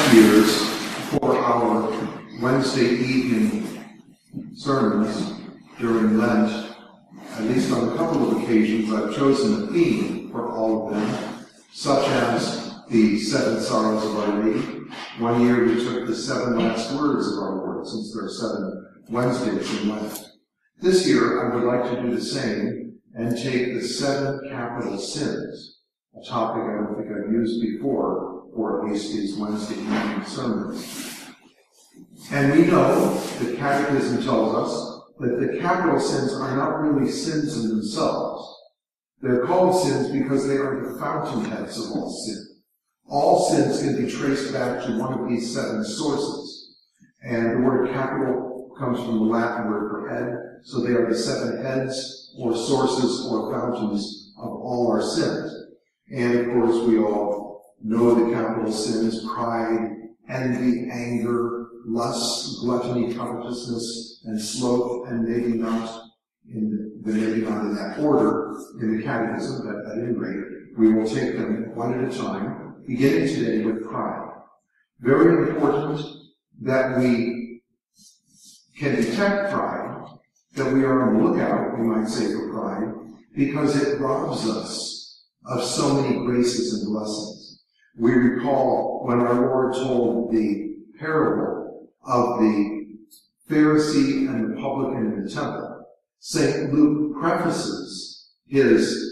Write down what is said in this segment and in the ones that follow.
past years, for our Wednesday evening sermons during Lent, at least on a couple of occasions, I've chosen a theme for all of them, such as the seven sorrows of Our Lady. One year we took the seven last words of our Lord, since there are 7 Wednesdays in Lent. This year I would like to do the same and take the 7 capital sins, a topic I don't think I've used before, or at least these Wednesday evening sermons. And we know, the Catechism tells us, that the capital sins are not really sins in themselves. They're called sins because they are the fountainheads of all sin. All sins can be traced back to one of these 7 sources. And the word capital comes from the Latin word for head, so they are the 7 heads or sources or fountains of all our sins. And of course we all know the capital sins: pride, envy, anger, lust, gluttony, covetousness, and sloth, and maybe not in that order in the Catechism, but at any rate, we will take them one at a time, beginning today with pride. Very important that we can detect pride, that we are on the lookout, we might say, for pride, because it robs us of so many graces and blessings. We recall when our Lord told the parable of the Pharisee and the publican in the temple. St. Luke prefaces his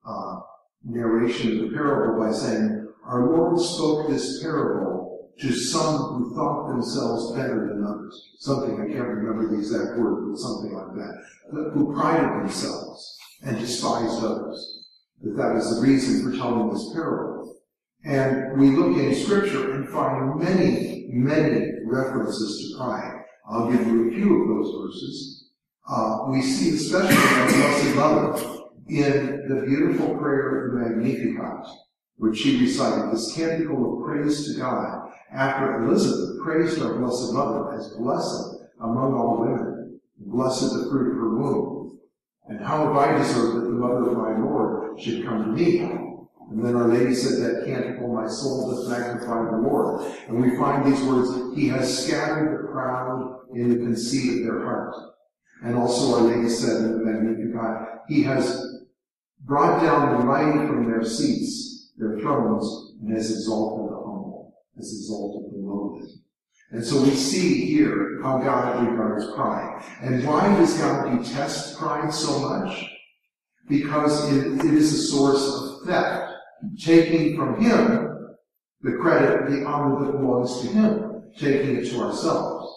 narration of the parable by saying, "Our Lord spoke this parable to some who thought themselves better than others." Something, I can't remember the exact word, but something like that. Who prided themselves and despised others. That was the reason for telling this parable. And we look in Scripture and find many, many references to pride. I'll give you a few of those verses. We see especially our Blessed Mother in the beautiful prayer of the Magnificat, which she recited, this canticle of praise to God, after Elizabeth praised our Blessed Mother as blessed among all women, blessed the fruit of her womb. And how have I deserved that the mother of my Lord should come to me? And then Our Lady said that canticle, "My soul doth magnify the Lord." And we find these words, "He has scattered the proud in the conceit of their heart." And also Our Lady said in the Magnificat, "He has brought down the mighty from their seats, their thrones, and has exalted the humble," has exalted the lowly. And so we see here how God regards pride. And why does God detest pride so much? Because it is a source of theft, taking from Him the credit, the honor that belongs to Him, taking it to ourselves.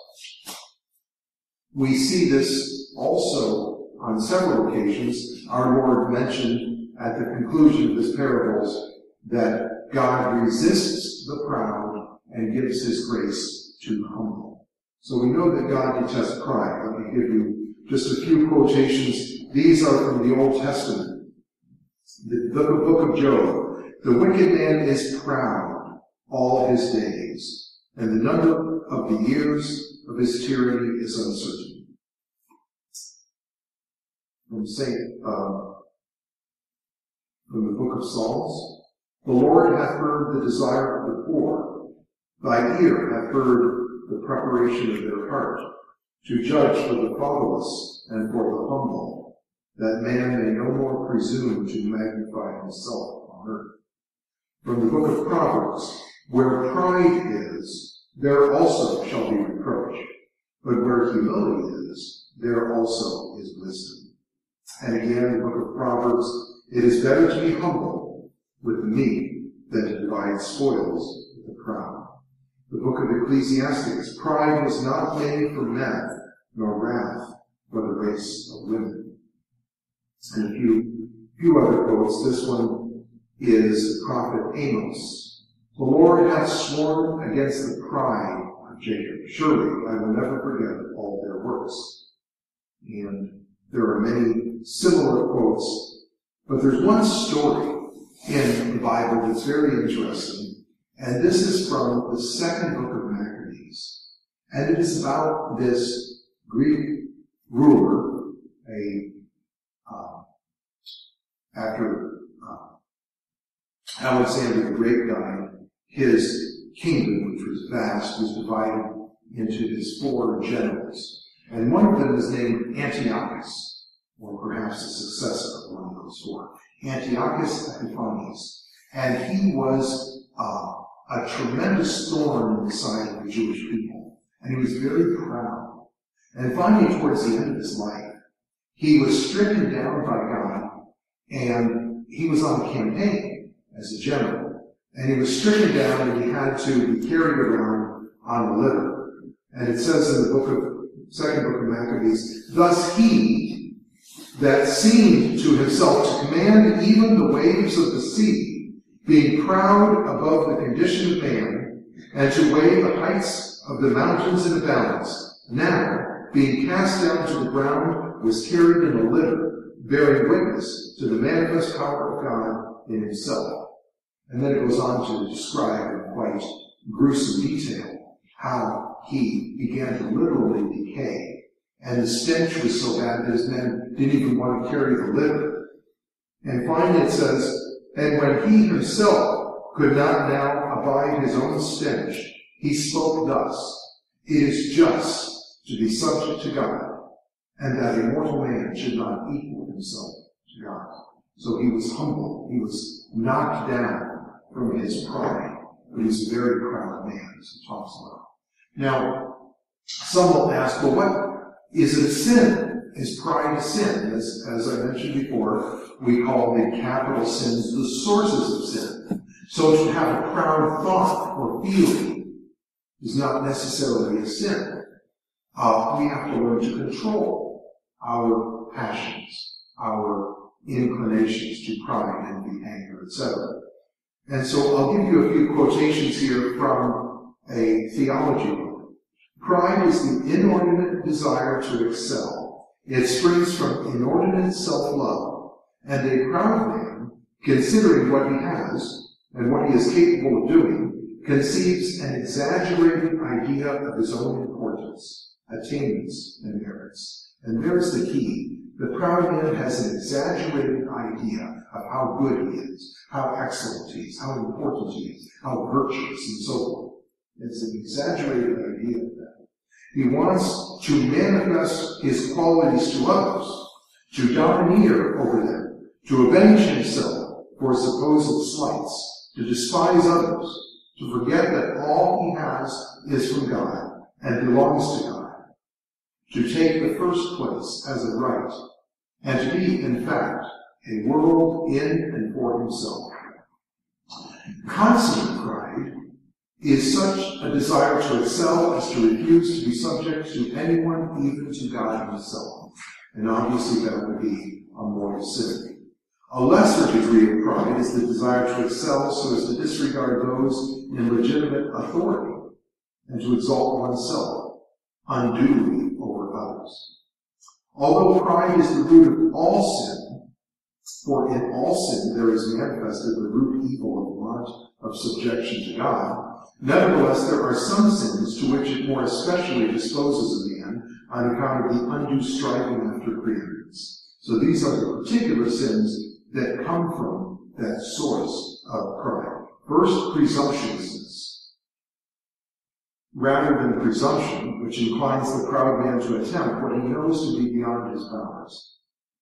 We see this also on several occasions. Our Lord mentioned at the conclusion of His parables that God resists the proud and gives His grace to the humble. So we know that God detests pride. Let me give you just a few quotations. These are from the Old Testament. The book of Job. "The wicked man is proud all his days, and the number of the years of his tyranny is uncertain." From the book of Psalms, "The Lord hath heard the desire of the poor. Thy ear hath heard the preparation of their heart, to judge for the fatherless and for the humble, that man may no more presume to magnify himself on earth." From the book of Proverbs, "Where pride is, there also shall be reproach, but where humility is, there also is wisdom." And again, the book of Proverbs, "It is better to be humble with the meek than to divide spoils with the proud." The book of Ecclesiastes, "Pride was not made for men, nor wrath for the race of women." And a few other quotes. This one is the prophet Amos. "The Lord hath sworn against the pride of Jacob. Surely I will never forget all their works." And there are many similar quotes. But there's one story in the Bible that's very interesting. And this is from the 2nd book of Maccabees. And it is about this Greek ruler, after Alexander the Great died, his kingdom, which was vast, was divided into his 4 generals. And one of them is named Antiochus, or perhaps a successor of one of those 4. Antiochus Epiphanes. And he was a tremendous thorn in the side of the Jewish people. And he was very proud. And finally, towards the end of his life, he was stricken down by God, and he was on a campaign as a general. And he was stricken down, and he had to be carried around on a litter. And it says in the second book of Maccabees, thus he that seemed to himself to command even the waves of the sea, being proud above the condition of man, and to weigh the heights of the mountains in a balance, now, being cast down to the ground, was carried in a litter, bearing witness to the manifest power of God in himself. And then it goes on to describe in quite gruesome detail how he began to literally decay. And the stench was so bad that his men didn't even want to carry the litter. And finally it says, and when he himself could not now abide his own stench, he spoke thus, it is just to be subject to God, and that a mortal man should not equal himself to God. So he was humble. He was knocked down from his pride, but he was a very proud man, as he talks about. Now, some will ask, well, what is it a sin? Is pride a sin? As I mentioned before, we call the capital sins the sources of sin. So to have a proud thought or feeling is not necessarily a sin. We have to learn to control our passions, our inclinations to pride, envy, anger, etc. And so I'll give you a few quotations here from a theology book. Pride is the inordinate desire to excel. It springs from inordinate self-love. And a proud man, considering what he has and what he is capable of doing, conceives an exaggerated idea of his own importance, attainments, and merits. And there's the key. The proud man has an exaggerated idea of how good he is, how excellent he is, how important he is, how virtuous, and so forth. It's an exaggerated idea of that. He wants to manifest his qualities to others, to domineer over them, to avenge himself for supposed slights, to despise others, to forget that all he has is from God and belongs to God, to take the first place as a right, and to be, in fact, a world in and for himself. Consummate pride is such a desire to excel as to refuse to be subject to anyone, even to God himself. And obviously that would be a mortal sin. A lesser degree of pride is the desire to excel so as to disregard those in legitimate authority and to exalt oneself unduly over others. Although pride is the root of all sin, for in all sin there is manifested the root evil of want of subjection to God, nevertheless there are some sins to which it more especially disposes a man on account of the undue striving after preeminence. So these are the particular sins that come from that source of pride. First, presumptuousness. Rather than presumption, which inclines the proud man to attempt what he knows to be beyond his powers.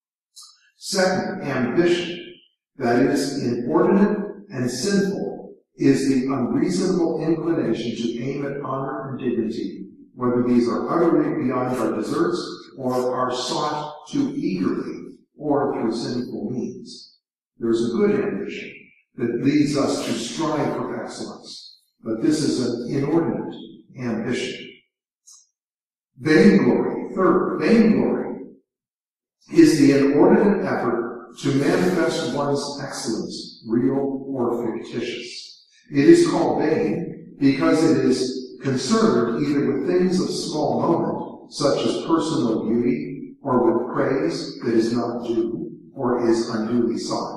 Second, ambition, that is, inordinate and sinful, is the unreasonable inclination to aim at honor and dignity, whether these are utterly beyond our deserts or are sought too eagerly or through sinful means. There is a good ambition that leads us to strive for excellence, but this is an inordinate ambition. Vainglory. Third, vainglory is the inordinate effort to manifest one's excellence, real or fictitious. It is called vain because it is concerned either with things of small moment, such as personal beauty, or with praise that is not due or is unduly sought.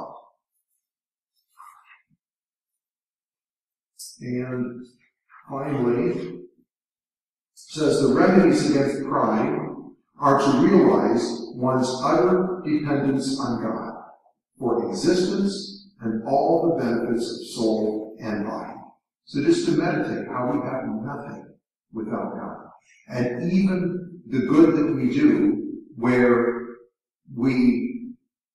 And finally, says the remedies against pride are to realize one's utter dependence on God for existence and all the benefits of soul and body. So just to meditate how we have nothing without God. And even the good that we do, where we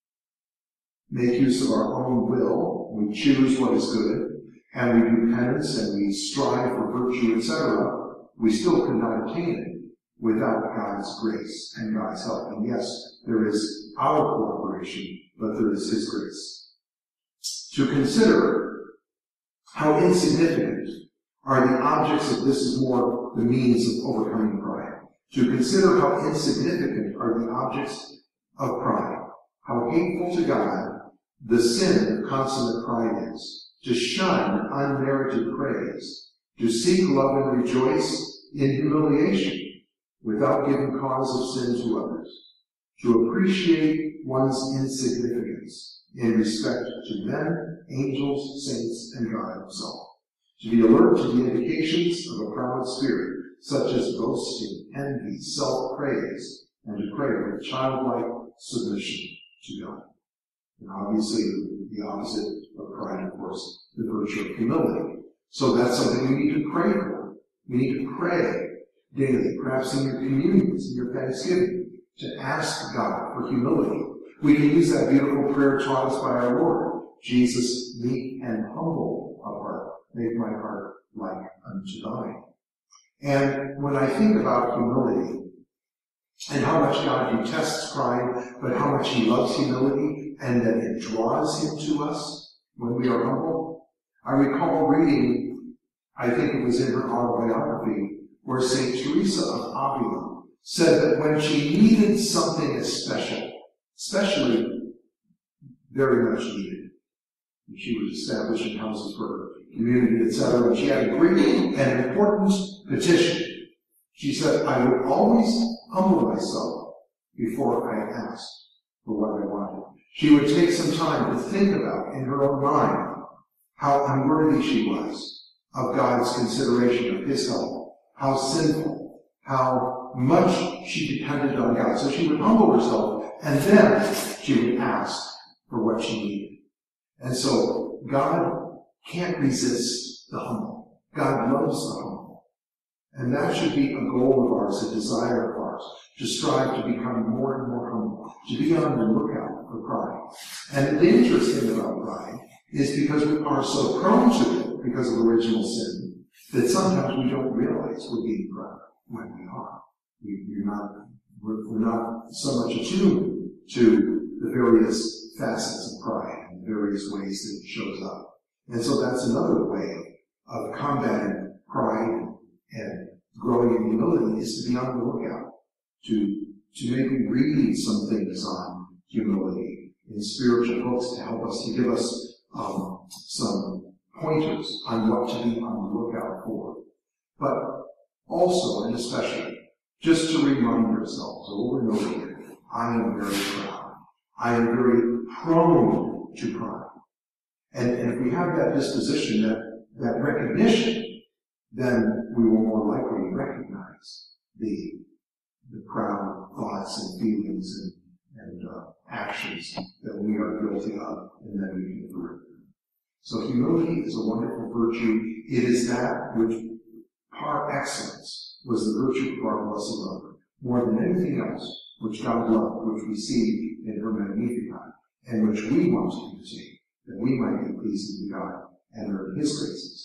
make use of our own will, we choose what is good, and we do penance and we strive for virtue, etc., we still cannot attain it without God's grace and God's help. And yes, there is our cooperation, but there is His grace. To consider how insignificant are the objects of this is more the means of overcoming pride. To consider how insignificant are the objects of pride, how hateful to God the sin of consummate pride is, to shun unmerited praise, to seek love and rejoice in humiliation without giving cause of sin to others, to appreciate one's insignificance in respect to men, angels, saints, and God Himself, to be alert to the indications of a proud spirit, such as boasting, envy, self-praise, and to pray with childlike submission to God. And obviously, the opposite of pride, of course, the virtue of humility. So that's something we need to pray for. We need to pray daily, perhaps in your communions, in your thanksgiving, to ask God for humility. We can use that beautiful prayer taught us by our Lord. Jesus, meek and humble of heart, make my heart like unto thine. And when I think about humility, and how much God detests pride, but how much He loves humility, and that it draws Him to us when we are humble. I recall reading, I think it was in her autobiography, where St. Teresa of Avila said that when she needed something especially very much needed, and she was establishing houses for her community, etc., and she had a great and important petition. She said, I would always humble myself before I asked for what I wanted. She would take some time to think about in her own mind how unworthy she was of God's consideration of His help, how sinful, how much she depended on God. So she would humble herself, and then she would ask for what she needed. And so God can't resist the humble. God loves the humble. And that should be a goal of ours, a desire of ours, to strive to become more and more humble, to be on the lookout for pride. And the dangerous thing about pride is because we are so prone to it, because of original sin, that sometimes we don't realize we're being proud when we are. We're not so much attuned to the various facets of pride and the various ways that it shows up. And so that's another way of combating pride and growing in humility, is to be on the lookout, to maybe read some things on humility in spiritual books to help us, to give us some pointers on what to be on the lookout for. But also, and especially, just to remind ourselves over and over again, I am very proud. I am very prone to pride. And if we have that disposition, that recognition, then we will more likely recognize the proud thoughts and feelings and actions that we are guilty of, and then we can correct them. So humility is a wonderful virtue. It is that which, par excellence, was the virtue of our Blessed Mother, more than anything else, which God loved, which we see in her Magnificat, and which we want to imitate, that we might be pleasing to God and earn His graces.